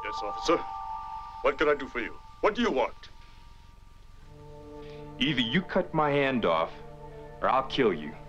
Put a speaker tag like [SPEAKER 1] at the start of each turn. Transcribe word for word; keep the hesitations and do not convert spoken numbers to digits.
[SPEAKER 1] Yes, officer. What can I do for you? What do you want?
[SPEAKER 2] Either you cut my hand off, or I'll kill you.